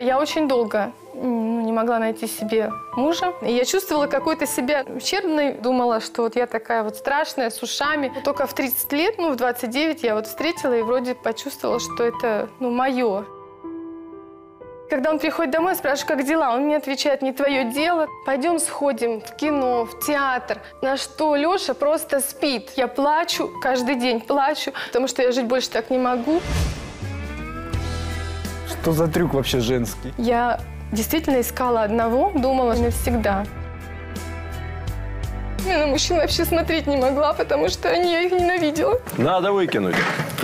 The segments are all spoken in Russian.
Я очень долго не могла найти себе мужа. И я чувствовала какой-то себя ущербной. Думала, что вот я такая вот страшная, с ушами. Но только в 30 лет, в 29 я вот встретила и вроде почувствовала, что это, мое. Когда он приходит домой, я спрашиваю, как дела? Он мне отвечает, не твое дело. Пойдем сходим в кино, в театр. На что Леша просто спит. Я плачу, каждый день плачу, потому что я жить больше так не могу. Что за трюк вообще женский? Я действительно искала одного, думала навсегда. Я на мужчин вообще смотреть не могла, потому что я их ненавидела. Надо выкинуть.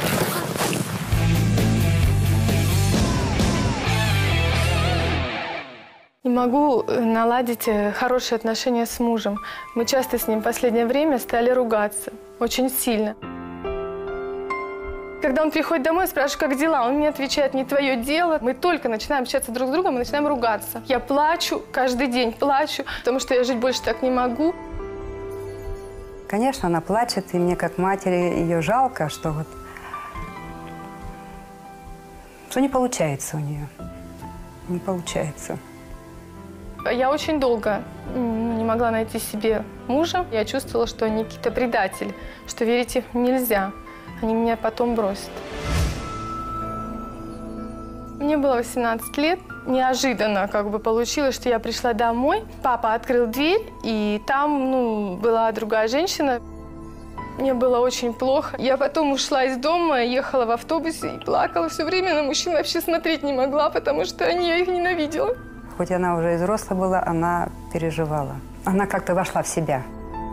Не могу наладить хорошие отношения с мужем. Мы часто с ним в последнее время стали ругаться. Очень сильно. Когда он приходит домой, я спрашиваю, как дела? Он мне отвечает, не твое дело. Мы только начинаем общаться друг с другом и начинаем ругаться. Я плачу, каждый день плачу, потому что я жить больше так не могу. Конечно, она плачет, и мне как матери ее жалко, что не получается у нее. Не получается. Я очень долго не могла найти себе мужа. Я чувствовала, что они какие-то предатели, что верить им нельзя. Они меня потом бросят. Мне было 18 лет. Неожиданно получилось, что я пришла домой. Папа открыл дверь, и там была другая женщина. Мне было очень плохо. Я потом ушла из дома, ехала в автобусе и плакала все время. На мужчин вообще смотреть не могла, потому что я их ненавидела. Хоть она уже и взрослая была, она переживала. Она как-то вошла в себя.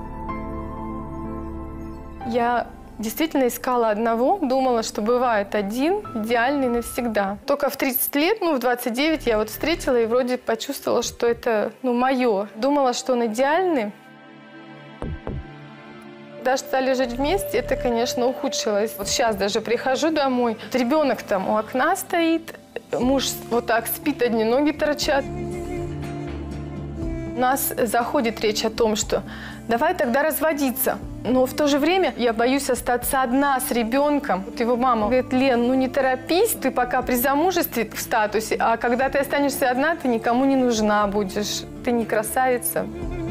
Я действительно искала одного, думала, что бывает один, идеальный навсегда. Только в 30 лет, в 29 я встретила и вроде почувствовала, что это, мое. Думала, что он идеальный. Когда стали жить вместе, это, конечно, ухудшилось. Вот сейчас даже прихожу домой, ребенок там у окна стоит, муж вот так спит, одни ноги торчат. У нас заходит речь о том, что давай тогда разводиться. Но в то же время я боюсь остаться одна с ребенком. Вот его мама говорит, Лен, не торопись, ты пока при замужестве в статусе, а когда ты останешься одна, ты никому не нужна будешь, ты не красавица.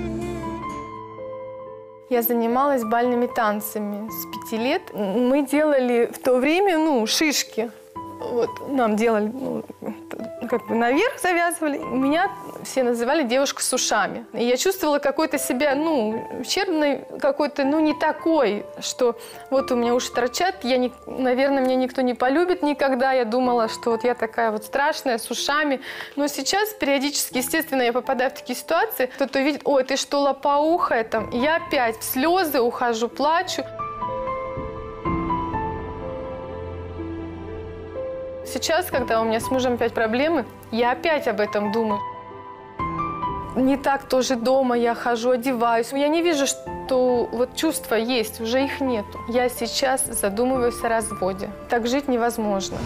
Я занималась бальными танцами с 5 лет. Мы делали в то время, шишки. Вот нам делали, наверх завязывали. Меня все называли девушка с ушами. И я чувствовала какой-то себя, ущербной, какой-то, не такой, что вот у меня уши торчат, наверное, меня никто не полюбит никогда. Я думала, что вот я такая вот страшная, с ушами. Но сейчас периодически, естественно, я попадаю в такие ситуации. Кто-то видит, ой, ты что, лопоухая там? И я опять в слезы ухожу, плачу. Сейчас, когда у меня с мужем опять проблемы, я опять об этом думаю. Не так тоже дома я хожу, одеваюсь. Я не вижу, что чувства есть, уже их нету. Я сейчас задумываюсь о разводе. Так жить невозможно.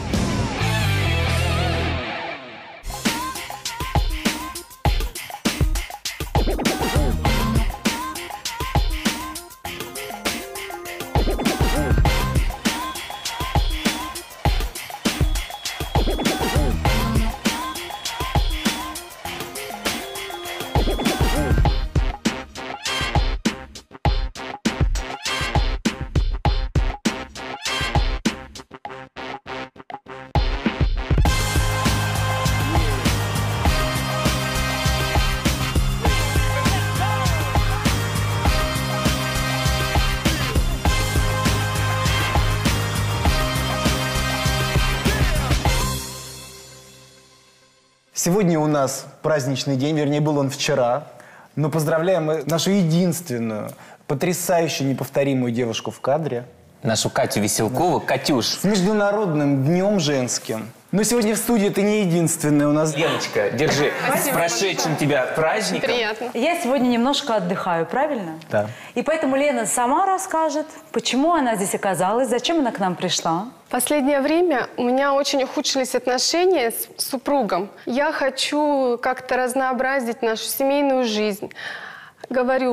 Сегодня у нас праздничный день, вернее, был он вчера. Но поздравляем мы нашу единственную, потрясающую, неповторимую девушку в кадре. Нашу Катю Веселкову. Катюш. С Международным днем женским. Но сегодня в студии ты не единственная у нас. Леночка, держи. С прошедшим тебя праздником. Приятно. Я сегодня немножко отдыхаю, правильно? Да. И поэтому Лена сама расскажет, почему она здесь оказалась, зачем она к нам пришла. В последнее время у меня очень ухудшились отношения с супругом. Я хочу как-то разнообразить нашу семейную жизнь. Говорю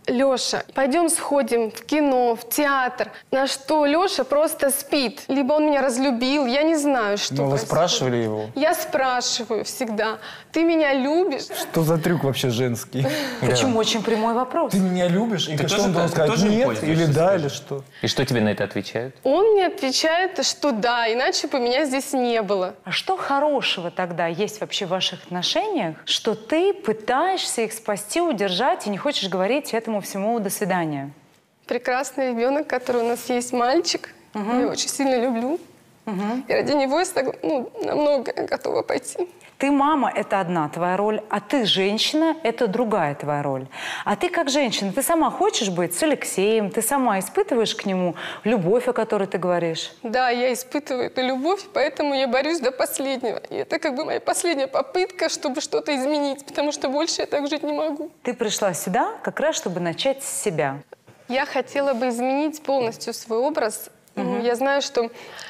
Леша, пойдем сходим в кино, в театр. На что Леша просто спит. Либо он меня разлюбил, я не знаю, что Но вы происходит. спрашивали его? Я спрашиваю всегда. Ты меня любишь? Что за трюк вообще женский? Почему? Очень прямой вопрос. Ты меня любишь? И Ты что тоже он должен так- сказать? тоже им Нет? пользуешься, Или да, скажи? или что? И что тебе на это отвечают? Он мне отвечает, что да, иначе бы меня здесь не было. А что хорошего тогда есть вообще в ваших отношениях, что ты пытаешься их спасти, удержать и не хочешь говорить этому всему «до свидания»? Прекрасный ребенок, который у нас есть, мальчик. Я его очень сильно люблю. И ради него я на многое готова пойти. Ты мама – это одна твоя роль, а ты женщина – это другая твоя роль. А ты как женщина, ты сама хочешь быть с Алексеем, ты сама испытываешь к нему любовь, о которой ты говоришь? Да, я испытываю эту любовь, поэтому я борюсь до последнего. И это как бы моя последняя попытка, чтобы что-то изменить, потому что больше я так жить не могу. Ты пришла сюда как раз, чтобы начать с себя. Я хотела бы изменить полностью свой образ. Я знаю, что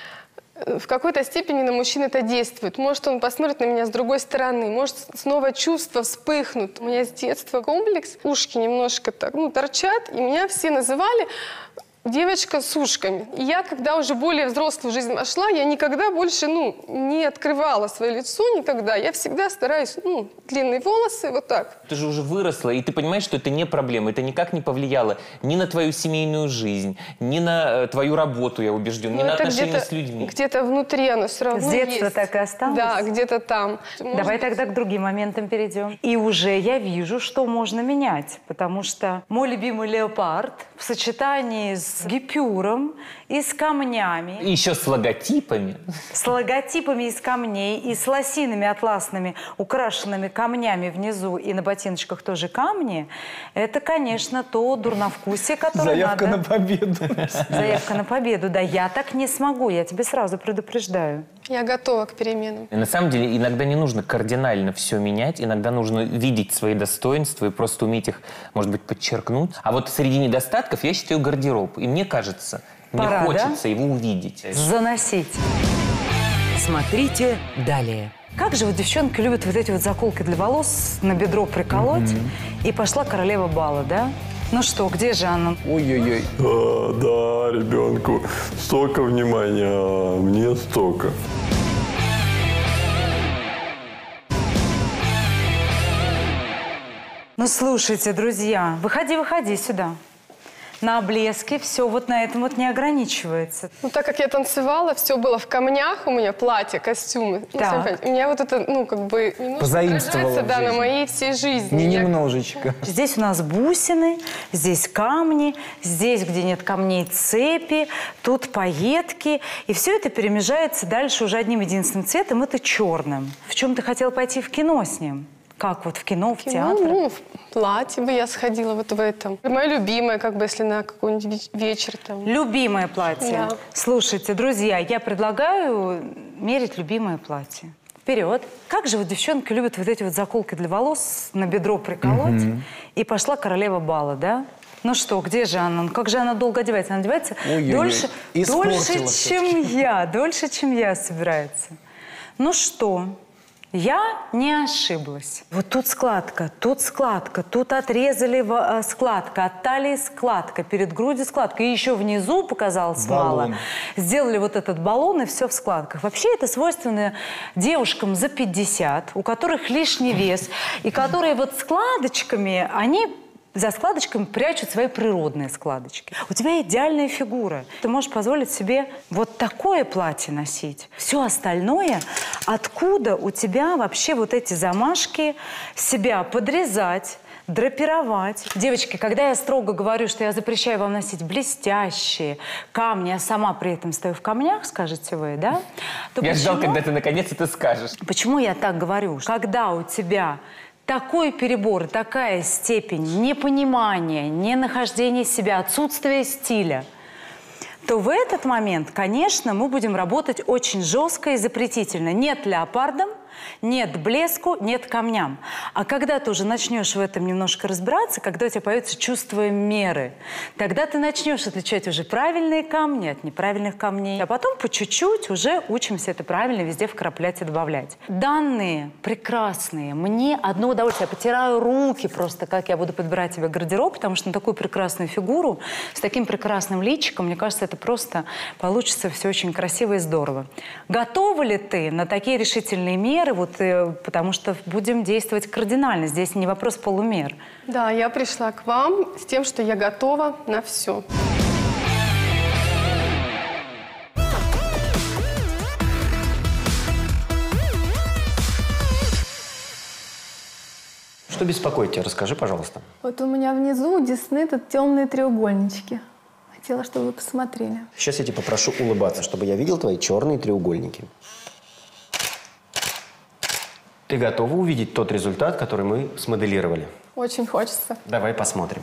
в какой-то степени на мужчин это действует. Может, он посмотрит на меня с другой стороны, может, снова чувства вспыхнут. У меня с детства комплекс, ушки немножко так, торчат, и меня все называли девочка с ушками. И я, когда уже более взрослую жизнь вошла, я никогда больше, не открывала свое лицо никогда. Я всегда стараюсь, длинные волосы, вот так. Ты же уже выросла, и ты понимаешь, что это не проблема. Это никак не повлияло ни на твою семейную жизнь, ни на твою работу, я убежден, ни на отношения с людьми. Где-то внутри оно все равно С детства есть. так и осталось? Да, где-то там. Давай тогда к другим моментам перейдем. И уже я вижу, что можно менять, потому что мой любимый леопард в сочетании с гипюром и с камнями, И еще с логотипами. с логотипами из камней и с лосинами атласными, украшенными камнями внизу и на ботиночках тоже камни, это, конечно, то дурновкусие, которое Заявка надо... на победу. Заявка на победу. Да, я так не смогу, я тебе сразу предупреждаю. Я готова к переменам. И на самом деле иногда не нужно кардинально все менять, иногда нужно видеть свои достоинства и просто уметь их, может быть, подчеркнуть. А вот среди недостатков я считаю гардероб. И мне кажется, Пора, мне хочется его увидеть. Заносить. Смотрите далее. Как же вот девчонки любят вот эти вот заколки для волос на бедро приколоть. И пошла королева бала, да? Ну что, где же она? Ой-ой-ой. Да, ребенку столько внимания, а мне столько. Ну, слушайте, друзья, выходи сюда. На блеске все вот на этом вот не ограничивается. Так как я танцевала, все было в камнях, у меня платье, костюмы. Так. У меня вот это, немножко Позаимствовала отражается, в да, на жизни. моей всей жизни. Не Я- немножечко. Здесь у нас бусины, здесь камни, здесь, где нет камней, цепи, тут пайетки. И все это перемежается дальше уже одним единственным цветом, это черным. В чем ты хотела пойти в кино с ним? Как вот в кино, в театр? в платье бы я сходила вот в этом. Мое любимое, если на какой-нибудь вечер там. Любимое платье. Да. Слушайте, друзья, я предлагаю мерить любимое платье. Вперед. Как же вот девчонки любят вот эти вот заколки для волос на бедро приколоть. И пошла королева бала, да? Ну что, где же она? Как же она долго одевается? Она одевается Ой-ой-ой. дольше, Испортила дольше, чем я собирается. Ну что? Я не ошиблась. Вот тут складка, тут отрезали складка, от талии складка, перед грудью складка. И еще внизу показалось Баллон. мало. Сделали вот этот баллон, и все в складках. Вообще это свойственно девушкам за 50, у которых лишний вес, и которые вот складочками, они... За складочками прячут свои природные складочки. У тебя идеальная фигура. Ты можешь позволить себе вот такое платье носить. Все остальное, откуда у тебя вообще вот эти замашки себя подрезать, драпировать. Девочки, когда я строго говорю, что я запрещаю вам носить блестящие камни, а сама при этом стою в камнях, скажете вы, да? То Я ждал, почему- когда ты наконец это скажешь. Почему я так говорю? Когда у тебя такой перебор, такая степень непонимания, ненахождения себя, отсутствия стиля, то в этот момент, конечно, мы будем работать очень жестко и запретительно. Нет леопардом, Нет блеску, нет камням. А когда ты уже начнешь в этом немножко разбираться, когда у тебя появится чувство меры, тогда ты начнешь отличать уже правильные камни от неправильных камней. А потом по чуть-чуть уже учимся это правильно везде вкраплять и добавлять. Данные прекрасные. Мне одно удовольствие. Я потираю руки просто, как я буду подбирать тебе гардероб, потому что на такую прекрасную фигуру, с таким прекрасным личиком, мне кажется, это просто получится все очень красиво и здорово. Готова ли ты на такие решительные меры, потому что будем действовать кардинально. Здесь не вопрос полумер. Да, я пришла к вам с тем, что я готова на все. Что беспокоит тебя? Расскажи, пожалуйста. Вот у меня внизу у десны тут темные треугольнички. Хотела, чтобы вы посмотрели. Сейчас я тебя попрошу улыбаться, чтобы я видел твои черные треугольники. Ты готова увидеть тот результат, который мы смоделировали? Очень хочется. Давай посмотрим.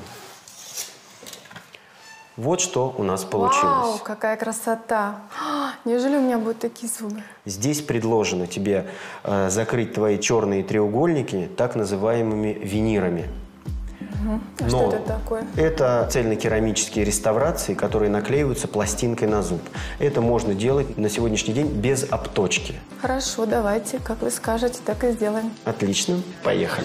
Вот что у нас получилось. Вау, какая красота. Неужели у меня будут такие зубы? Здесь предложено тебе закрыть твои черные треугольники так называемыми винирами. А что это такое? Это цельнокерамические реставрации, которые наклеиваются пластинкой на зуб. Это можно делать на сегодняшний день без обточки. Хорошо, давайте. Как вы скажете, так и сделаем. Отлично. Поехали.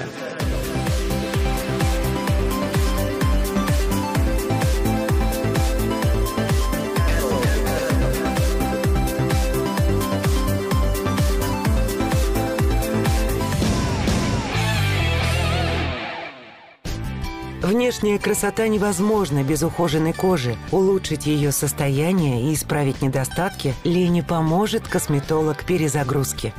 Внешняя красота невозможна без ухоженной кожи. Улучшить ее состояние и исправить недостатки Лене поможет косметолог перезагрузки.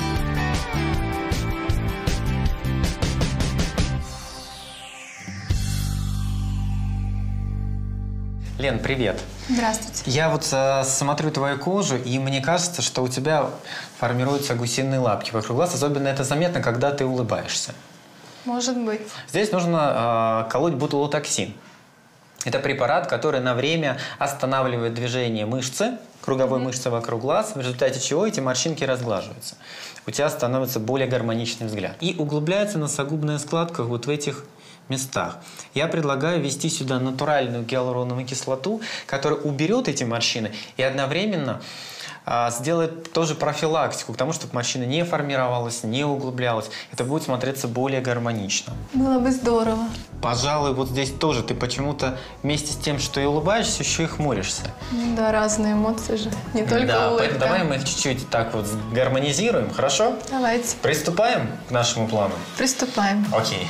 Лен, привет. Здравствуйте. Я вот смотрю твою кожу, и мне кажется, что у тебя формируются гусиные лапки вокруг глаз. Особенно это заметно, когда ты улыбаешься. Может быть. Здесь нужно колоть ботулотоксин. Это препарат, который на время останавливает движение мышцы, круговой мышцы вокруг глаз, в результате чего эти морщинки разглаживаются. У тебя становится более гармоничный взгляд. И углубляется носогубная складка вот в этих местах. Я предлагаю ввести сюда натуральную гиалуроновую кислоту, которая уберет эти морщины и одновременно сделает тоже профилактику к тому, чтобы морщина не формировалась, не углублялась. Это будет смотреться более гармонично. Было бы здорово. Пожалуй, вот здесь тоже ты почему-то вместе с тем, что и улыбаешься, еще и хмуришься. Да, разные эмоции же, не только улыбка. Давай мы их чуть-чуть так вот гармонизируем, хорошо? Давайте. Приступаем к нашему плану? Приступаем. Окей.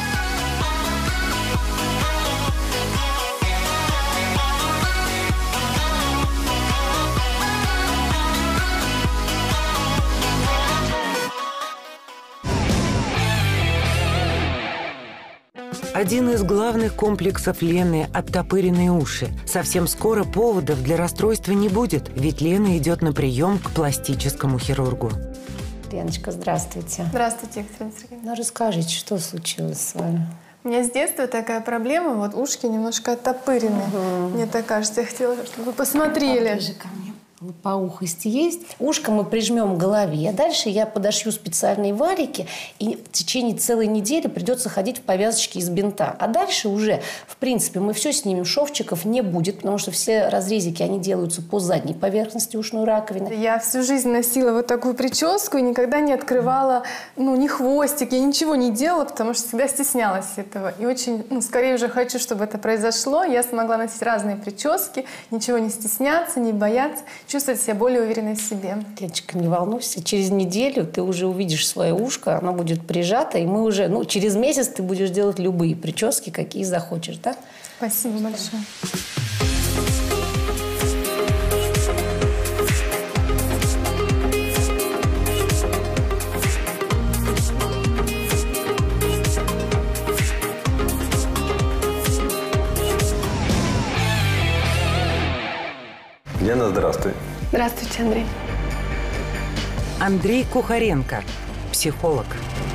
Один из главных комплексов Лены – оттопыренные уши. Совсем скоро поводов для расстройства не будет, ведь Лена идет на прием к пластическому хирургу. Леночка, здравствуйте. Здравствуйте, Екатерина Сергеевна. Ну, расскажите, что случилось с вами? У меня с детства такая проблема, вот ушки немножко оттопырены. Мне так кажется, я хотела, чтобы вы посмотрели. Поближе ко мне. Лопоухость есть. Ушко мы прижмем к голове. Дальше я подошью специальные валики, и в течение целой недели придется ходить в повязочке из бинта. А дальше уже, в принципе, мы все снимем, шовчиков не будет, потому что все разрезики, они делаются по задней поверхности ушной раковины. Я всю жизнь носила вот такую прическу и никогда не открывала, ни хвостик, я ничего не делала, потому что всегда стеснялась этого. И очень, скорее уже хочу, чтобы это произошло. Я смогла носить разные прически, ничего не стесняться, не бояться, чувствовать себя более уверенной в себе. Леночка, не волнуйся, через неделю ты уже увидишь свое ушко, оно будет прижато, и мы уже, через месяц ты будешь делать любые прически, какие захочешь, да? Спасибо большое. Лена, здравствуй. Здравствуйте, Андрей. Андрей Кухаренко, психолог.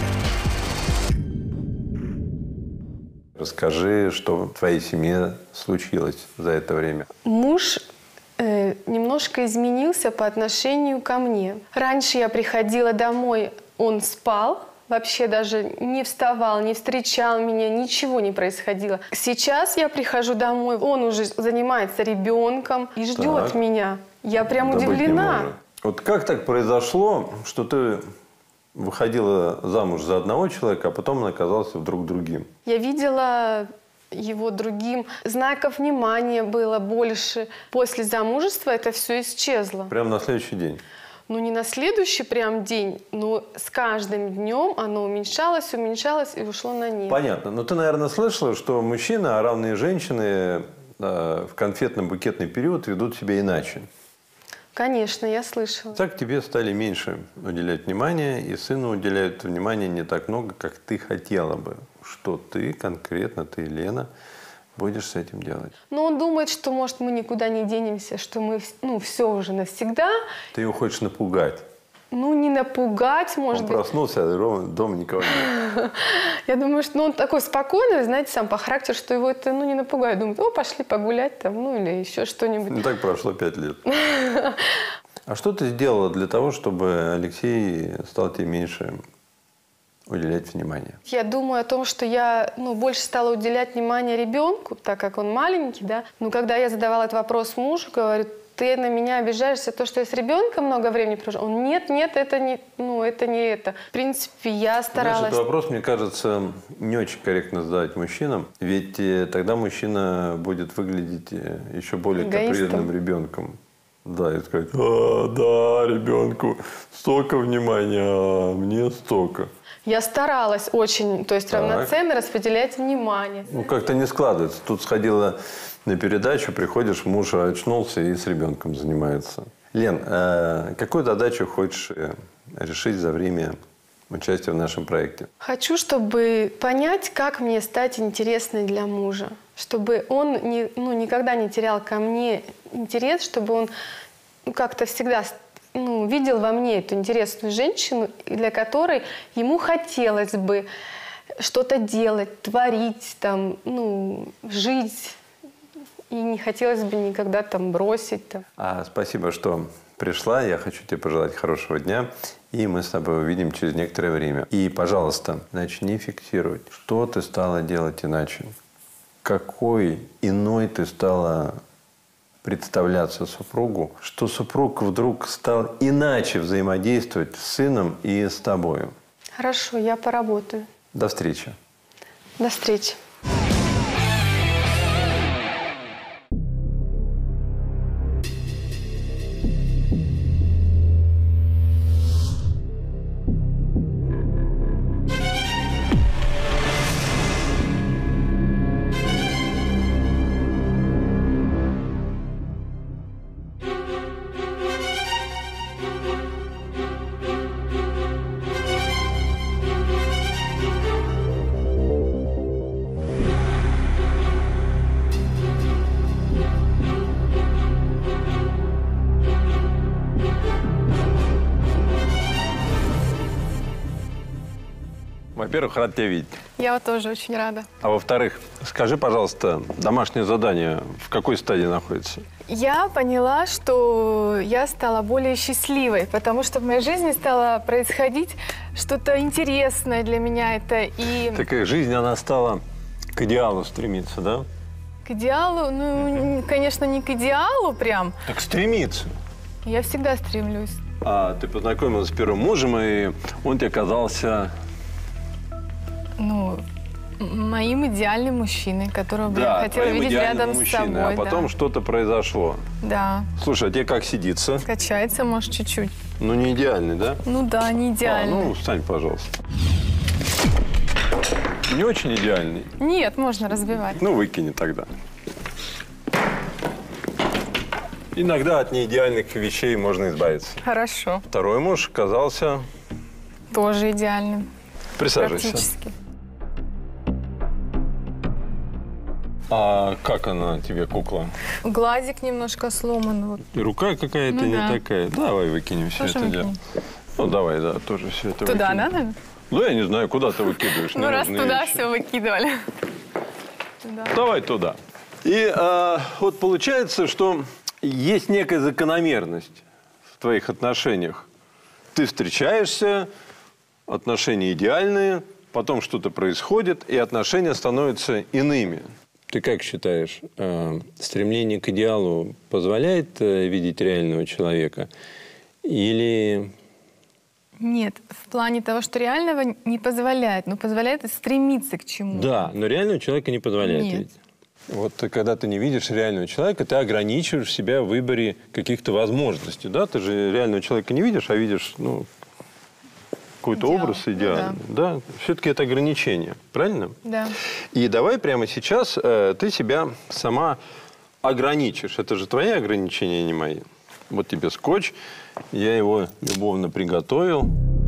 Расскажи, что в твоей семье случилось за это время. Муж немножко изменился по отношению ко мне. Раньше я приходила домой он спал, вообще даже не вставал, не встречал меня, ничего не происходило. Сейчас я прихожу домой, он уже занимается ребенком и ждет меня. Я прям удивлена. Вот как так произошло, что ты выходила замуж за одного человека, а потом он оказался вдруг другим? Я видела его другим. Знаков внимания было больше. После замужества это все исчезло. Прямо на следующий день? Ну, не на следующий прям день, но с каждым днем оно уменьшалось, уменьшалось и ушло на нет. Понятно. Но ты, наверное, слышала, что мужчины, а равные женщины в конфетно-букетный период ведут себя иначе. Конечно, я слышала. Так тебе стали меньше уделять внимания, и сыну уделяют внимания не так много, как ты хотела бы. Что ты, конкретно ты, Лена, будешь с этим делать? Ну, он думает, что, может, мы никуда не денемся, что мы, все уже навсегда. Ты его хочешь напугать? Ну, не напугать, может быть. Он проснулся, а дома никого нет. Я думаю, что он такой спокойный, знаете, сам по характеру, что его это, не напугает. Думает, пошли погулять там, или еще что-нибудь. Ну, так прошло 5 лет. А что ты сделала для того, чтобы Алексей стал тебе меньше уделять внимание? Я думаю о том, что я больше стала уделять внимание ребенку, так как он маленький, да. Но когда я задавала этот вопрос мужу, говорю, ты на меня обижаешься, то, что я с ребенком много времени провожу. Он, нет, это не это. В принципе, я старалась... Знаешь, этот вопрос, мне кажется, не очень корректно задавать мужчинам, ведь тогда мужчина будет выглядеть еще более капризным ребенком. Да, и сказать, да, ребенку столько внимания, а мне столько. Я старалась очень, то есть равноценно распределять внимание. Ну, как-то не складывается. Тут сходила на передачу, приходишь, муж очнулся и с ребенком занимается. Лен, какую задачу хочешь решить за время участия в нашем проекте? Хочу, чтобы понять, как мне стать интересной для мужа. Чтобы он никогда не терял ко мне интерес, чтобы он как-то всегда видел во мне эту интересную женщину, для которой ему хотелось бы что-то делать, творить, жить. И не хотелось бы никогда бросить. Спасибо, что пришла. Я хочу тебе пожелать хорошего дня. И мы с тобой увидим через некоторое время. И, пожалуйста, начни фиксировать, что ты стала делать иначе. Какой иной ты стала представляться супругу, что супруг вдруг стал иначе взаимодействовать с сыном и с тобою. Хорошо, я поработаю. До встречи. До встречи. Во-первых, рад тебя видеть. Я тоже очень рада. А во-вторых, скажи, пожалуйста, домашнее задание в какой стадии находится? Я поняла, что я стала более счастливой, потому что в моей жизни стало происходить что-то интересное для меня. Такая жизнь, она стала к идеалу стремиться, да? К идеалу? Конечно, не к идеалу прям. Так стремиться. Я всегда стремлюсь. А ты познакомилась с первым мужем, и он тебе казался... моим идеальным мужчиной, которого бы я хотела видеть рядом с собой. А потом что-то произошло. Да. Слушай, а тебе как сидится? Качается, может, чуть-чуть. Ну, не идеальный, да? Ну да, не идеальный. Встань, пожалуйста. Не очень идеальный? Нет, можно разбивать. Выкини тогда. Иногда от неидеальных вещей можно избавиться. Хорошо. Второй муж казался... Тоже идеальным. Присаживайся. Практически. А как она тебе, кукла? Глазик немножко сломан. И рука какая-то не такая. Давай выкинем все это дело. Давай, тоже все это туда выкинем. Надо? Я не знаю, куда ты выкидываешь. Раз туда все выкидывали. Давай туда. И вот получается, что есть некая закономерность в твоих отношениях. Ты встречаешься, отношения идеальные, потом что-то происходит, и отношения становятся иными. Ты как считаешь, стремление к идеалу позволяет видеть реального человека? Или... Нет, в плане того, что реального не позволяет, но позволяет стремиться к чему-то. Да, но реального человека не позволяет Нет. видеть. Вот когда ты не видишь реального человека, ты ограничиваешь себя в выборе каких-то возможностей. Да? Ты же реального человека не видишь, а видишь какой-то образ идеальный. Да. Все-таки это ограничение. Правильно? Да. И давай прямо сейчас ты себя сама ограничишь. Это же твои ограничения, а не мои. Вот тебе скотч. Я его любовно приготовил.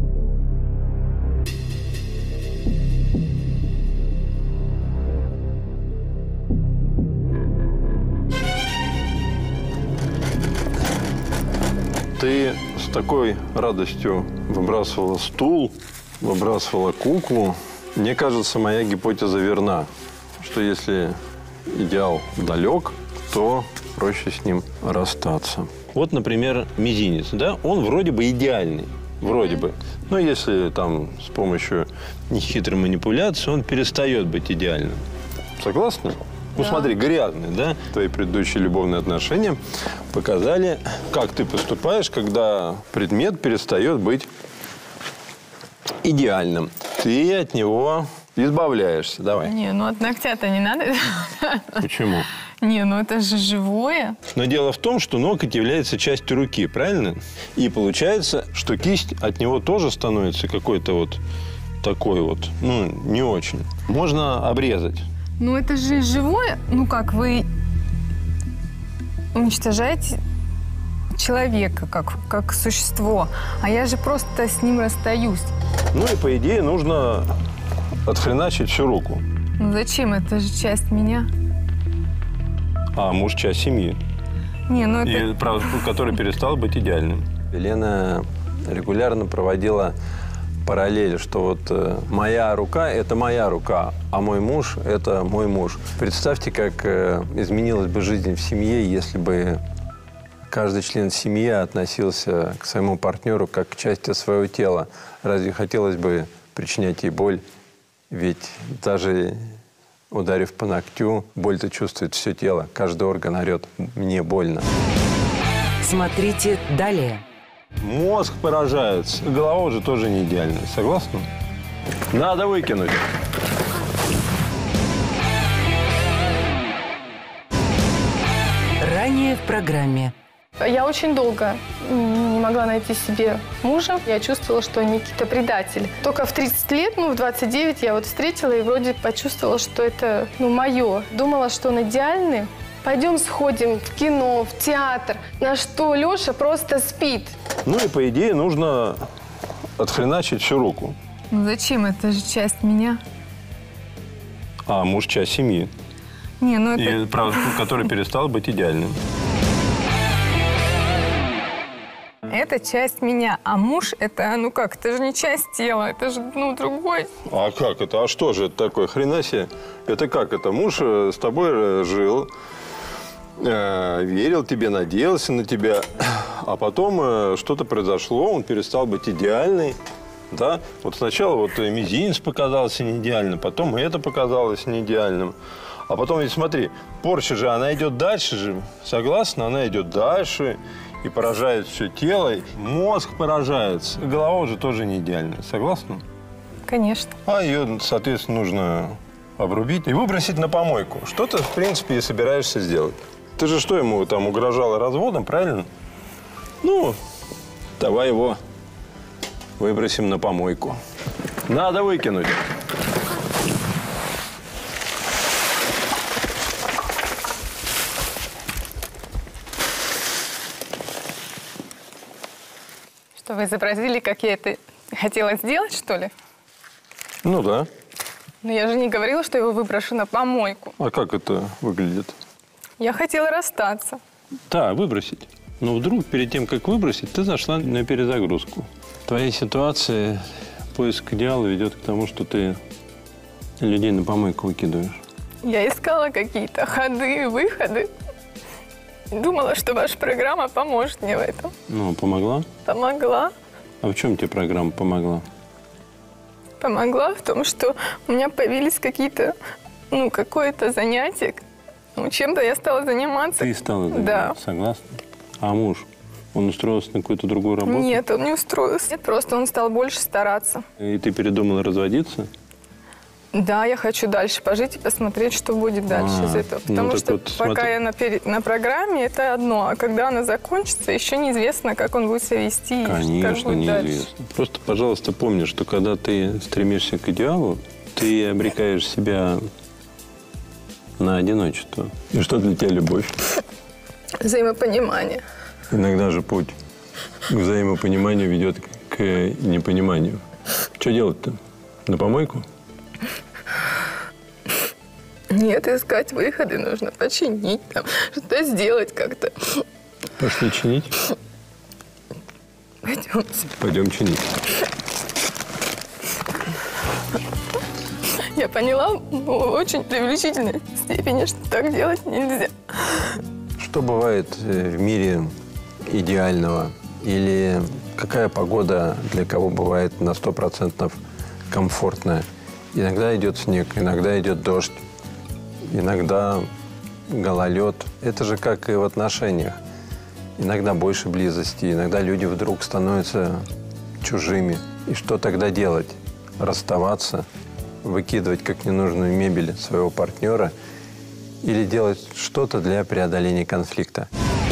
Ты с такой радостью выбрасывала стул, выбрасывала куклу. Мне кажется, моя гипотеза верна, что если идеал далек, то проще с ним расстаться. Вот, например, мизинец, да? Он вроде бы идеальный, вроде бы. Но если там с помощью нехитрой манипуляции он перестает быть идеальным. Согласна? Ну, смотри, грязный, да? Твои предыдущие любовные отношения показали, как ты поступаешь, когда предмет перестает быть идеальным. Ты от него избавляешься. Давай. Не, ну от ногтя-то не надо. Почему? Не, ну это же живое. Но дело в том, что ноготь является частью руки, правильно? И получается, что кисть от него тоже становится какой-то вот такой вот, не очень. Можно обрезать. Ну это же живое. Ну как, вы уничтожаете человека как существо, а я же просто с ним расстаюсь. Ну и по идее нужно отхреначить всю руку. Ну зачем? Это же часть меня. А муж часть семьи. Не, ну это... И, правда, который перестал быть идеальным. Елена регулярно проводила параллель, что вот моя рука – это моя рука, а мой муж – это мой муж. Представьте, как изменилась бы жизнь в семье, если бы каждый член семьи относился к своему партнеру как к части своего тела. Разве хотелось бы причинять ей боль? Ведь даже ударив по ногтю, боль-то чувствует все тело. Каждый орган орет «мне больно». Смотрите далее. Мозг поражается. Голова уже тоже не идеальная. Согласна? Надо выкинуть. Ранее в программе. Я очень долго не могла найти себе мужа. Я чувствовала, что Никита предатель. Только в 30 лет, в 29 я вот встретила и вроде почувствовала, что это, мое. Думала, что он идеальный. Пойдем сходим в кино, в театр. На что Леша просто спит. Ну и по идее нужно отхреначить всю руку. Ну зачем? Это же часть меня. А муж часть семьи. Не, ну это... И, правда, который перестал быть идеальным. Это часть меня, а муж это, это же не часть тела, это же, другой. А как это? А что же это такое? Хрена себе. Это как это? Муж с тобой жил, верил тебе, надеялся на тебя, а потом что-то произошло, он перестал быть идеальный. Да? Вот сначала мизинец показался не идеальным, потом это показалось не идеальным. А потом, ведь смотри, порча же, она идет дальше же, согласна? Она идет дальше и поражает все тело. Мозг поражается. Голова уже тоже не идеальная, согласна? Конечно. А ее, соответственно, нужно обрубить и выбросить на помойку. Что ты, в принципе, и собираешься сделать. Ты же что, ему там угрожала разводом, правильно? Давай его выбросим на помойку. Надо выкинуть. Что, вы изобразили, как я это хотела сделать, что ли? Ну да. Но я же не говорила, что его выброшу на помойку. А как это выглядит? Я хотела расстаться. Да, выбросить. Но вдруг, перед тем, как выбросить, ты зашла на перезагрузку. Твоя ситуация, поиск идеала ведет к тому, что ты людей на помойку выкидываешь. Я искала какие-то ходы, выходы. Думала, что ваша программа поможет мне в этом. Помогла? Помогла. А в чем тебе программа помогла? помогла в том, что у меня появились какие-то, какое-то занятие. Чем-то я стала заниматься. Ты стала заниматься, да. Согласна? А муж? Он устроился на какую-то другую работу? Нет, он не устроился. Просто он стал больше стараться. И ты передумала разводиться? Да, я хочу дальше пожить и посмотреть, что будет дальше из этого. Потому что пока я на программе, это одно. А когда она закончится, еще неизвестно, как он будет себя вести. Конечно, неизвестно. Просто, пожалуйста, помни, что когда ты стремишься к идеалу, ты обрекаешь себя на одиночество. И что для тебя любовь? Взаимопонимание. Иногда же путь к взаимопониманию ведет к непониманию. Что делать-то? На помойку? Нет, искать выходы нужно, починить, что-то сделать как-то. Пошли чинить? Пойдемте. Пойдем чинить. Я поняла в очень преувеличительной степени, что так делать нельзя. Что бывает в мире идеального? Или какая погода для кого бывает на 100% комфортная? Иногда идет снег, иногда идет дождь, иногда гололед. Это же как и в отношениях. Иногда больше близости, иногда люди вдруг становятся чужими. И что тогда делать? Расставаться, выкидывать как ненужную мебель своего партнера или делать что-то для преодоления конфликта?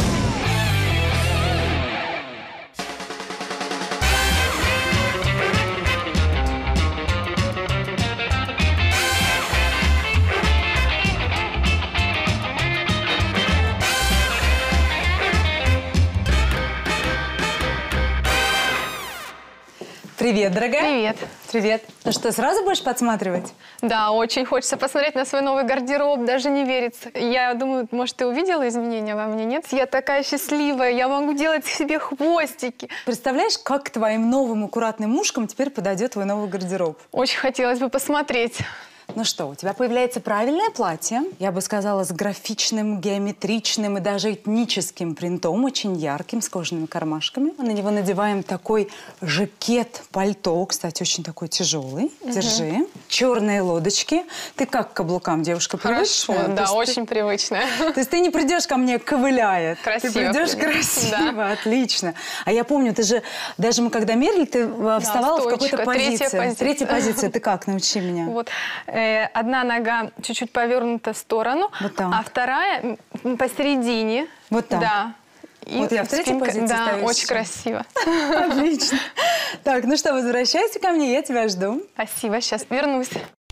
Привет, дорогая. Привет. Привет. Ну что, сразу будешь подсматривать? Да, очень хочется посмотреть на свой новый гардероб, даже не верится. Я думаю, может, ты увидела изменения во мне, нет? Я такая счастливая, я могу делать себе хвостики. Представляешь, как к твоим новым аккуратным ушкам теперь подойдет твой новый гардероб? Очень хотелось бы посмотреть. Ну что, у тебя появляется правильное платье, я бы сказала, с графичным, геометричным и даже этническим принтом, очень ярким, с кожаными кармашками. На него надеваем такой жакет-пальто, кстати, очень такой тяжелый. Держи. Черные лодочки. Ты как к каблукам, девушка, привычная? Хорошо, да, очень привычная. То есть ты не придешь ко мне ковыляя. Красиво. Ты придешь красиво, да. Отлично. А я помню, ты же, даже мы когда мерили, ты вставала в какой-то позиции. Третья позиция. Ты как? Научи меня. Вот. Одна нога чуть-чуть повернута в сторону, вот а вторая посередине. Вот так? Да. И вот я в третьей позиции да, стою. очень красиво. Отлично. Так, ну что, возвращайся ко мне, я тебя жду. Спасибо, сейчас вернусь.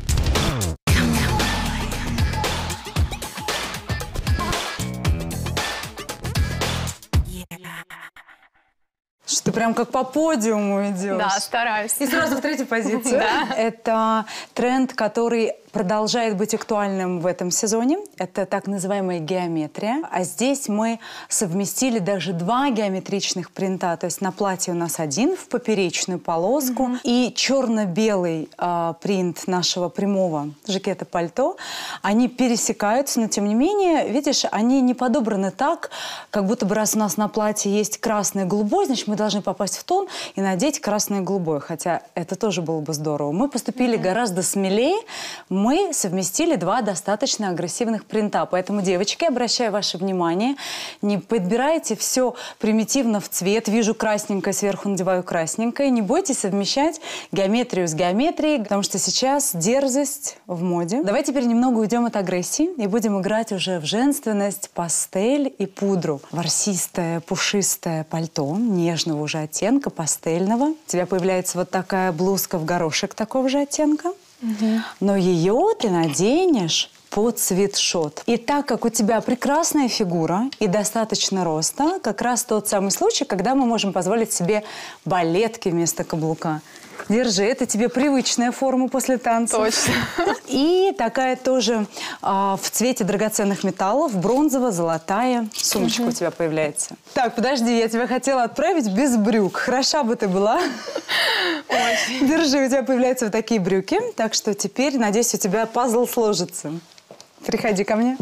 Что ты прям как по подиуму идешь. Да, стараюсь. И сразу в третью позицию. Да. Это тренд, который продолжает быть актуальным в этом сезоне. Это так называемая геометрия. А здесь мы совместили даже два геометричных принта. То есть на платье у нас один в поперечную полоску и черно-белый принт нашего прямого жакета-пальто. Они пересекаются, но тем не менее, видишь, они не подобраны так, как будто бы раз у нас на платье есть красное и голубое, значит, мы должны попасть в тон и надеть красное и голубое. Хотя это тоже было бы здорово. Мы поступили гораздо смелее. Мы совместили два достаточно агрессивных принта. Поэтому, девочки, обращаю ваше внимание, не подбирайте все примитивно в цвет. Вижу красненькое, сверху надеваю красненькое. Не бойтесь совмещать геометрию с геометрией, потому что сейчас дерзость в моде. Давай теперь немного уйдем от агрессии и будем играть уже в женственность, пастель и пудру. Ворсистое, пушистое пальто, нежного уже оттенка, пастельного. У тебя появляется вот такая блузка в горошек такого же оттенка. Но ее ты наденешь под свитшот. И так как у тебя прекрасная фигура и достаточно роста, как раз тот самый случай, когда мы можем позволить себе балетки вместо каблука. Держи, это тебе привычная форма после танца. Точно. И такая тоже в цвете драгоценных металлов, бронзово-золотая сумочка у тебя появляется. Так, подожди, я тебя хотела отправить без брюк. Хороша бы ты была. Очень. Держи, у тебя появляются вот такие брюки. Так что теперь, надеюсь, у тебя пазл сложится. Приходи ко мне.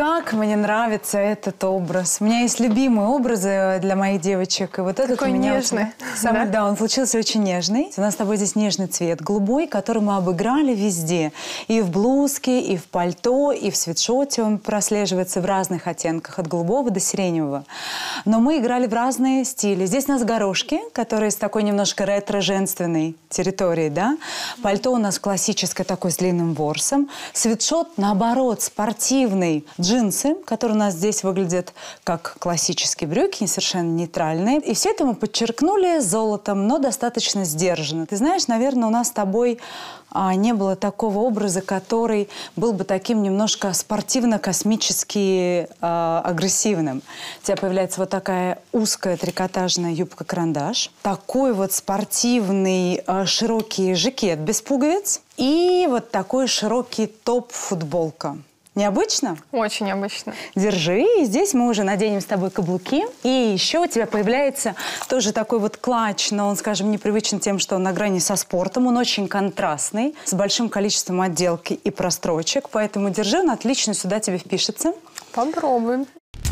как мне нравится этот образ. У меня есть любимые образы для моих девочек. И вот этот Такой у меня нежный, самый, да? да, он получился очень нежный. У нас с тобой здесь нежный цвет, голубой, который мы обыграли везде. И в блузке, и в пальто, и в свитшоте он прослеживается в разных оттенках, от голубого до сиреневого. Но мы играли в разные стили. Здесь у нас горошки, которые с такой немножко ретро-женственной территории, да. Пальто у нас классическое, такое с длинным ворсом. Свитшот, наоборот, спортивный. Джинсы, которые у нас здесь выглядят как классические брюки, совершенно нейтральные. И все это мы подчеркнули золотом, но достаточно сдержанно. Ты знаешь, наверное, у нас с тобой не было такого образа, который был бы таким немножко спортивно-космически агрессивным. У тебя появляется вот такая узкая трикотажная юбка-карандаш, такой вот спортивный широкий жакет без пуговиц и вот такой широкий топ-футболка. Необычно? Очень необычно. Держи. И здесь мы уже наденем с тобой каблуки. И еще у тебя появляется тоже такой вот клатч, но он, скажем, непривычен тем, что он на грани со спортом. Он очень контрастный, с большим количеством отделки и прострочек. Поэтому держи, он отлично сюда тебе впишется. Попробуем.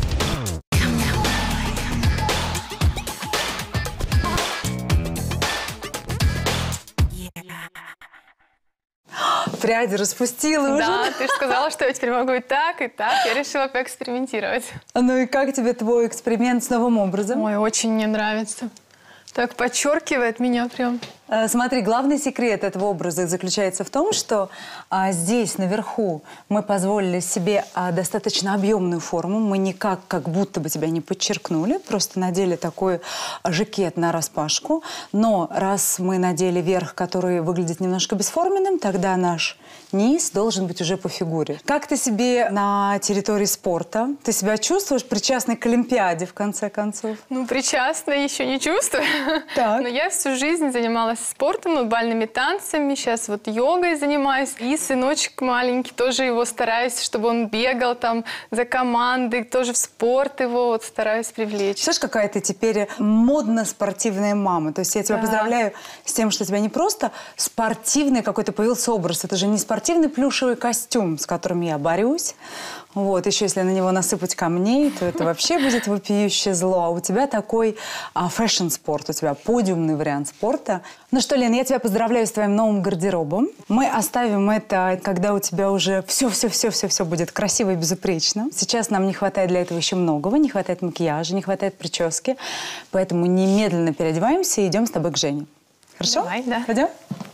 Пряди распустила уже. Да, ты же сказала, что я теперь могу и так, и так. Я решила поэкспериментировать. Ну и как тебе твой эксперимент с новым образом? Ой, очень мне нравится. Так подчеркивает меня прям. Смотри, главный секрет этого образа заключается в том, что здесь, наверху, мы позволили себе достаточно объемную форму. Мы никак, как будто бы тебя не подчеркнули, просто надели такой жакет на распашку. Но раз мы надели верх, который выглядит немножко бесформенным, тогда наш низ должен быть уже по фигуре. Как ты себе на территории спорта? Ты себя чувствуешь причастной к Олимпиаде, в конце концов? Ну, причастной еще не чувствую. Так. Но я всю жизнь занималась спортом, ну, бальными танцами. Сейчас вот йогой занимаюсь. И сыночек маленький, тоже его стараюсь, чтобы он бегал там за командой, тоже в спорт его вот стараюсь привлечь. Слышь, какая ты теперь модно-спортивная мама. То есть я тебя поздравляю с тем, что у тебя не просто спортивный какой-то появился образ. Это же не спортивный плюшевый костюм, с которым я борюсь. Вот, еще если на него насыпать камней, то это вообще будет вопиющее зло. А у тебя такой фэшн-спорт, у тебя подиумный вариант спорта. Ну что, Лен, я тебя поздравляю с твоим новым гардеробом. Мы оставим это, когда у тебя уже все будет красиво и безупречно. Сейчас нам не хватает для этого еще многого. Не хватает макияжа, не хватает прически. Поэтому немедленно переодеваемся и идем с тобой к Жене. Хорошо? Давай, да. Пойдем?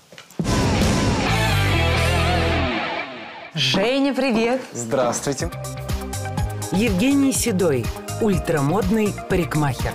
Женя, привет! Здравствуйте. Евгений Седой, ультрамодный парикмахер.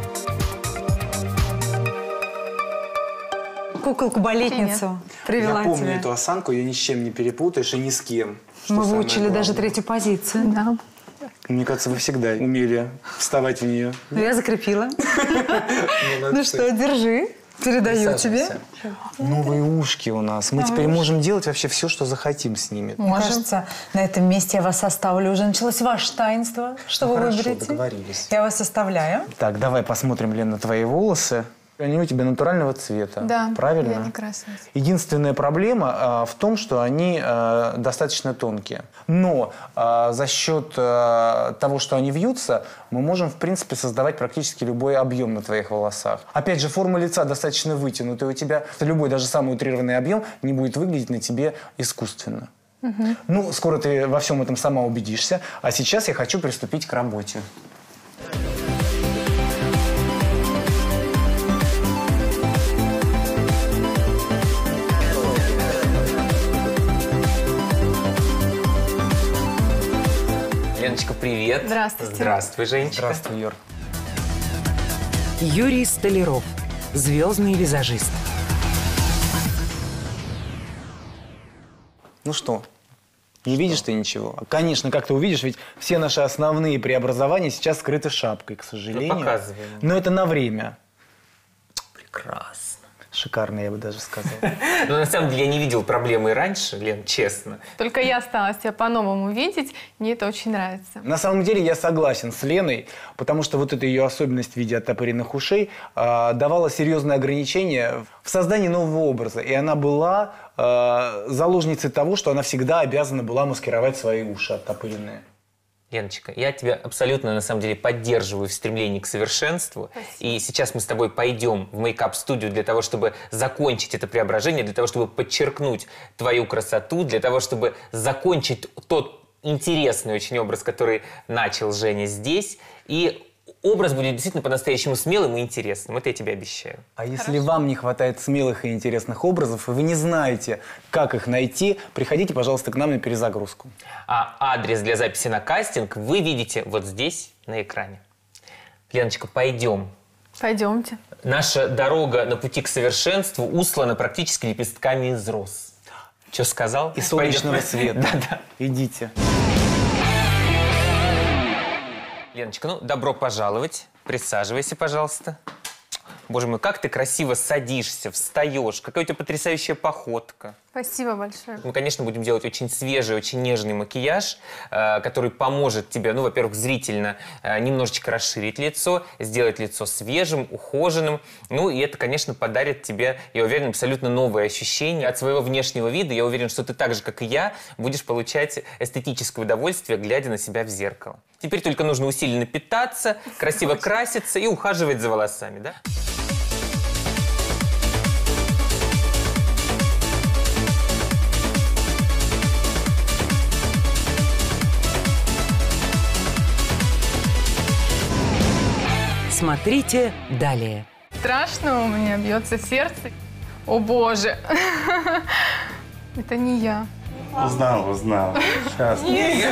Куколку-балетницу привела Я помню тебя. эту осанку, ее ни с чем не перепутаешь и ни с кем. Что Мы самое выучили даже главное. 3-ю позицию. Да. Мне кажется, вы всегда умели вставать в нее. Ну, я закрепила. Ну что, держи. Передаю тебе. Новые ушки у нас. Мы теперь можем делать вообще все, что захотим с ними. Мне кажется, на этом месте я вас оставлю. Уже началось ваше таинство. Что вы Хорошо, выберете? договорились. Я вас оставляю. Так, давай посмотрим, Лен, на твои волосы. Они у тебя натурального цвета. Да, правильно? я не красная. Единственная проблема в том, что они достаточно тонкие. Но за счет того, что они вьются, мы можем, в принципе, создавать практически любой объем на твоих волосах. Опять же, форма лица достаточно вытянутая. У тебя любой, даже самый утрированный объем не будет выглядеть на тебе искусственно. Ну, скоро ты во всем этом сама убедишься. А сейчас я хочу приступить к работе. Леночка, привет. Здравствуйте. Здравствуй, Женечка. Здравствуй, Юр. Юрий Столяров, звездный визажист. Ну что, не видишь ты ничего? Конечно, как ты увидишь, ведь все наши основные преобразования сейчас скрыты шапкой, к сожалению. Ну, показывай. Но это на время. Прекрасно. Шикарно, я бы даже сказал. Но на самом деле я не видел проблемы и раньше, Лен, честно. Только я стала тебя по-новому видеть. Мне это очень нравится. На самом деле я согласен с Леной, потому что вот эта ее особенность в виде оттопыренных ушей давала серьезные ограничения в создании нового образа. И она была заложницей того, что она всегда обязана была маскировать свои уши оттопыренные. Леночка, я тебя абсолютно, на самом деле, поддерживаю в стремлении к совершенству. Спасибо. И сейчас мы с тобой пойдем в мейкап-студию для того, чтобы закончить это преображение, для того, чтобы подчеркнуть твою красоту, для того, чтобы закончить тот интересный очень образ, который начал Женя здесь. И образ будет действительно по-настоящему смелым и интересным. Это я тебе обещаю. А если вам не хватает смелых и интересных образов, и вы не знаете, как их найти, приходите, пожалуйста, к нам на перезагрузку. А адрес для записи на кастинг вы видите вот здесь, на экране. Леночка, пойдем. Пойдемте. Наша дорога на пути к совершенству услана практически лепестками из роз. Что сказал? И солнечного Пойдем. света. Да-да. Идите. Леночка, ну, добро пожаловать. Присаживайся, пожалуйста. Боже мой, как ты красиво садишься, встаешь. Какая у тебя потрясающая походка. Спасибо большое. Мы, конечно, будем делать очень свежий, очень нежный макияж, который поможет тебе, ну, во-первых, зрительно немножечко расширить лицо, сделать лицо свежим, ухоженным. Ну, и это, конечно, подарит тебе, я уверен, абсолютно новые ощущения от своего внешнего вида. Я уверен, что ты так же, как и я, будешь получать эстетическое удовольствие, глядя на себя в зеркало. Теперь только нужно усиленно питаться, красиво краситься и ухаживать за волосами, да? Смотрите далее. Страшно, у меня бьется сердце. О боже, это не я. Узнал. Сейчас.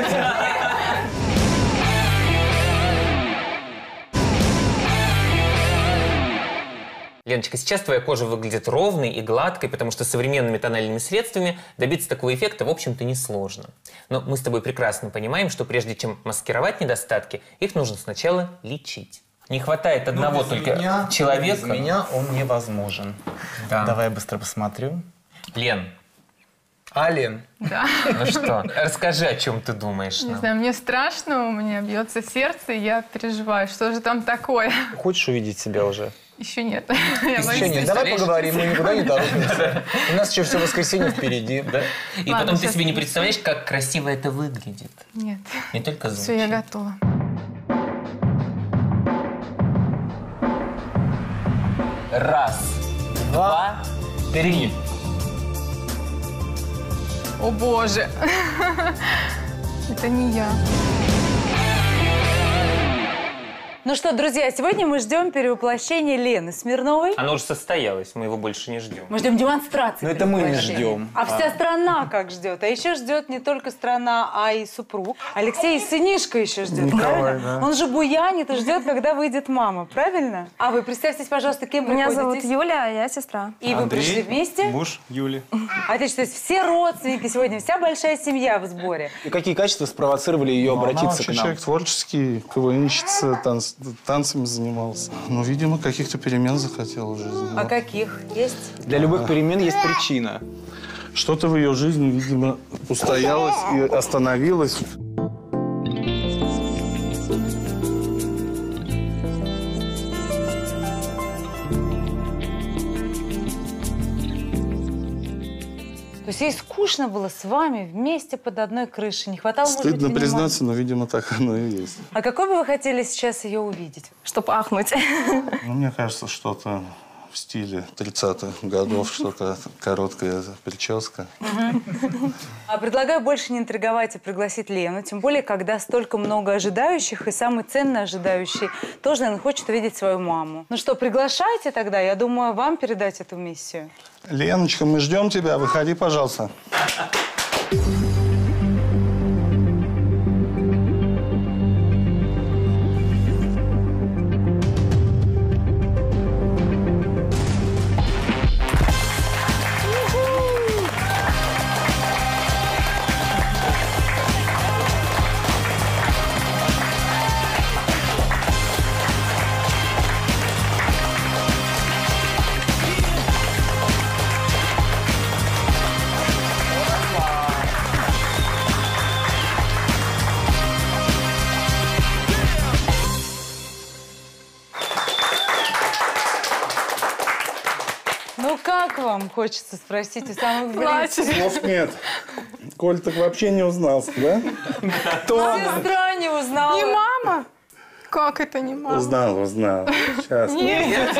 Леночка, сейчас твоя кожа выглядит ровной и гладкой, потому что современными тональными средствами добиться такого эффекта, в общем-то, несложно. Но мы с тобой прекрасно понимаем, что прежде чем маскировать недостатки, их нужно сначала лечить. Не хватает одного только человека. Без меня он невозможен. Да. Давай я быстро посмотрю. Лен. А, Лен? Да. Ну что, расскажи, о чем ты думаешь. Не нам. знаю, мне страшно, у меня бьется сердце, и я переживаю, что же там такое. Хочешь увидеть себя уже? Еще нет. Я боюсь. Еще нет. Давай поговорим, мы никуда не торопимся. У нас еще все воскресенье впереди. Да? И Ладно, потом ты сейчас. себе не представляешь, как красиво это выглядит. Нет. Не только звучит. Все, я готова. Раз, два, три. О боже, это не я. Ну что, друзья, сегодня мы ждем перевоплощения Лены Смирновой. Оно уже состоялось, мы его больше не ждем. Мы ждем демонстрации. Но это мы не перевоплощения. ждем. А вся страна как ждет. А еще ждет не только страна, а и супруг. Алексей и сынишка еще ждет. Николай, правильно? да. Он же буянит и ждет, когда выйдет мама. Правильно? А вы представьтесь, пожалуйста, кем Меня приходитесь? зовут Юля, а я сестра. И вы пришли вместе? Муж Юли. Отлично, то есть все родственники сегодня, вся большая семья в сборе. И какие качества спровоцировали ее Она обратиться вообще к нам? человек творческий, КВНщица, танцами занимался. Ну, видимо, каких-то перемен захотела в жизни. А каких? Есть? Для любых перемен есть причина. Что-то в ее жизни, видимо, устоялось и остановилось. То есть ей скучно было с вами вместе под одной крышей? Не хватало, может быть, Стыдно внимания? признаться, но, видимо, так оно и есть. А какой бы вы хотели сейчас ее увидеть? Чтоб ахнуть. Ну, мне кажется, что-то в стиле 30-х годов, что-то короткая прическа. А предлагаю больше не интриговать и пригласить Лену, тем более, когда столько много ожидающих, и самый ценный ожидающий тоже, наверное, хочет увидеть свою маму. Ну что, приглашайте тогда, я думаю, вам передать эту миссию. Леночка, мы ждем тебя, выходи, пожалуйста. Ну как вам, хочется спросить у самых близких? Слов нет. Коль так вообще не узнался, да? Сестра не узнала. Не мама? Как это не мама? Узнал. Сейчас. Нет.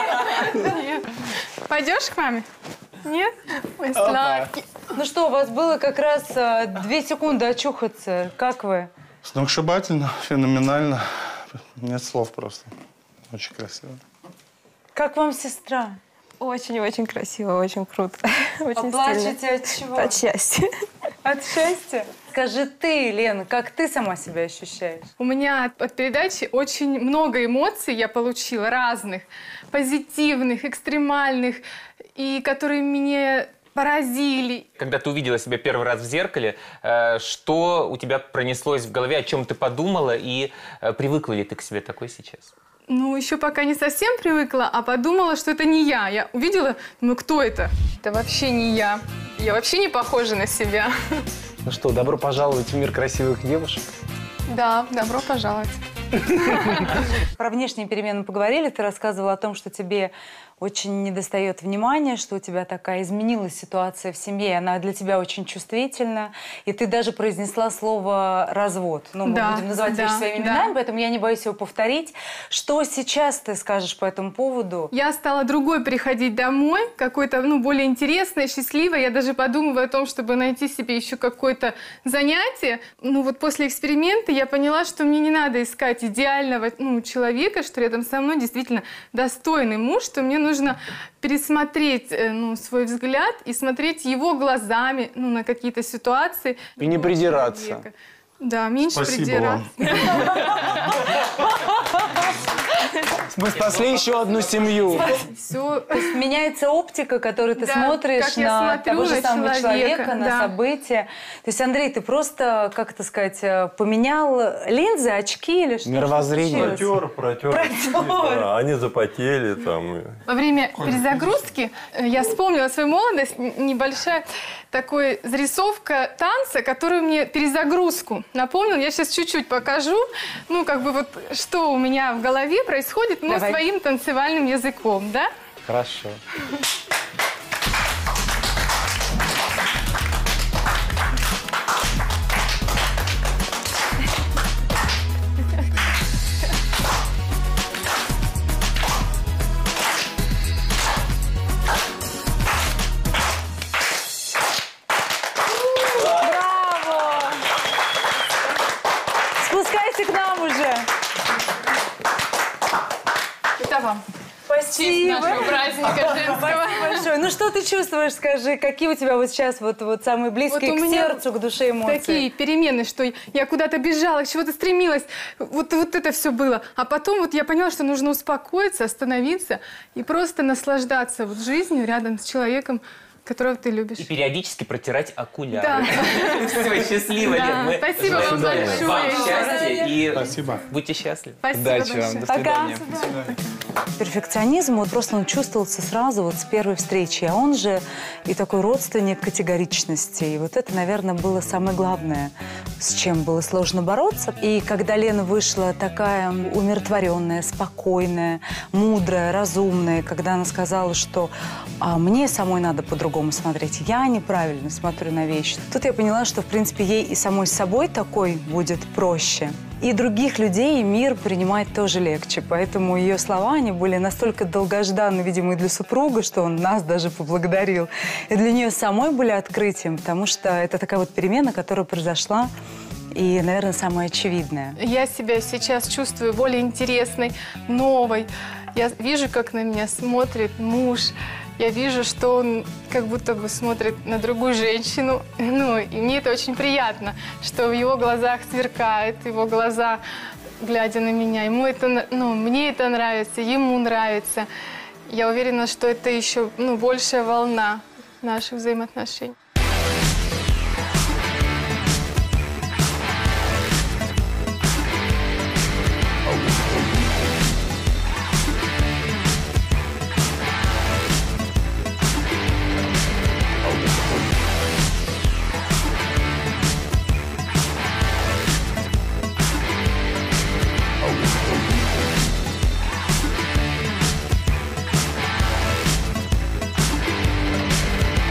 Пойдешь к маме? Нет? Ой, сладкий. Ну что, у вас было как раз 2 секунды очухаться. Как вы? Сногсшибательно, феноменально. Нет слов просто. Очень красиво. Как вам сестра? Очень-очень красиво, очень круто. Очень плачете стильно. от чего? От счастья. От счастья? Скажи ты, Лена, как ты сама себя ощущаешь? У меня от передачи очень много эмоций я получила, разных, позитивных, экстремальных, и которые меня поразили. Когда ты увидела себя первый раз в зеркале, что у тебя пронеслось в голове, о чем ты подумала, и привыкла ли ты к себе такой сейчас? Ну, еще пока не совсем привыкла, а подумала, что это не я. Я увидела, думаю, кто это? Это вообще не я. Я вообще не похожа на себя. Ну что, добро пожаловать в мир красивых девушек. Да, добро пожаловать. Про внешние перемены поговорили. Ты рассказывала о том, что тебе очень недостает внимания, что у тебя такая изменилась ситуация в семье, и она для тебя очень чувствительна. И ты даже произнесла слово «развод». Ну, мы будем называть вещи своими именами, поэтому я не боюсь его повторить. Что сейчас ты скажешь по этому поводу? Я стала другой приходить домой, какой-то, более интересной, счастливой. Я даже подумываю о том, чтобы найти себе еще какое-то занятие. Вот после эксперимента я поняла, что мне не надо искать идеального человека, что рядом со мной действительно достойный муж, что мне нужно пересмотреть свой взгляд и смотреть его глазами на какие-то ситуации. И не придираться. Да, меньше придираться. Мы спасли еще одну семью. Все. То есть меняется оптика, которую ты смотришь на того же самого человека, на события. То есть, Андрей, ты просто, как это сказать, поменял линзы, очки или что? Мировоззрение. Протер. Да, они запотели там. Во время перезагрузки я вспомнила свою молодость, небольшая такая зарисовка танца, который мне перезагрузку напомнил. Я сейчас чуть-чуть покажу, что у меня в голове происходит, своим танцевальным языком, да? Хорошо. Спускайся к нам уже. Это вам. Спасибо. Нашего праздника женского. Спасибо большое. Ну что ты чувствуешь, скажи, какие у тебя вот сейчас вот самые близкие к сердцу, к душе эмоции? Такие перемены, что я куда-то бежала, к чего-то стремилась. Вот это все было. А потом я поняла, что нужно успокоиться, остановиться и просто наслаждаться жизнью рядом с человеком, которого ты любишь. И периодически протирать окуляры. Да. Все, счастливо, Лен. Мы Спасибо вам большое. вам счастья и Спасибо. будьте счастливы. Спасибо Удачи вам. большое. До свидания. Перфекционизм, он чувствовался сразу с первой встречи, а он же и такой родственник категоричности. И это, наверное, было самое главное, с чем было сложно бороться. И когда Лена вышла такая умиротворенная, спокойная, мудрая, разумная, когда она сказала, что мне самой надо по-другому смотреть, я неправильно смотрю на вещи, тут я поняла, что, в принципе, ей и самой с собой такой будет проще. И других людей мир принимать тоже легче. Поэтому ее слова, они были настолько долгожданны, видимо, и для супруга, что он нас даже поблагодарил. И для нее самой были открытием, потому что это такая перемена, которая произошла, и, наверное, самая очевидная. Я себя сейчас чувствую более интересной, новой. Я вижу, как на меня смотрит муж. Я вижу, что он как будто бы смотрит на другую женщину. И мне это очень приятно, что в его глазах сверкает, его глаза, глядя на меня. Мне это нравится, ему нравится. Я уверена, что это еще большая волна наших взаимоотношений.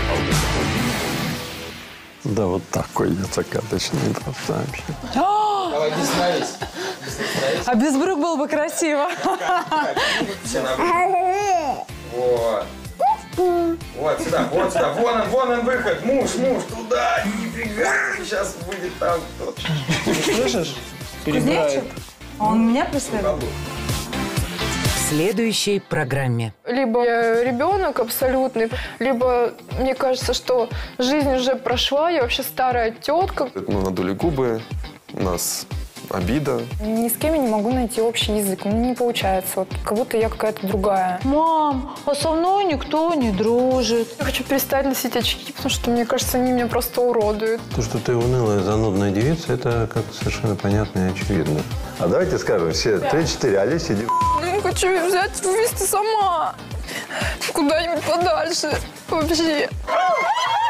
Да, вот такой я закаточный просто вообще. Давай, не становись. А без брюк было бы красиво. Вот. Вот сюда, вот сюда. Вон он выход. Муж, туда. Нифига. Сейчас будет там кто-то. Слышишь? Кузнечик? А он меня преследует? В следующей программе. Либо я ребенок абсолютный, либо мне кажется, что жизнь уже прошла, я вообще старая тетка. Мы надули губы, у нас обида. Ни с кем я не могу найти общий язык. У меня не получается. Вот, как будто я какая-то другая. Мам, а со мной никто не дружит. Я хочу перестать носить очки, потому что, мне кажется, они меня просто уродуют. То, что ты унылая, занудная девица, это как-то совершенно понятно и очевидно. А давайте скажем все 3-4, Олеся, иди. Ну, я хочу взять и вывести сама. Куда-нибудь подальше. Вообще.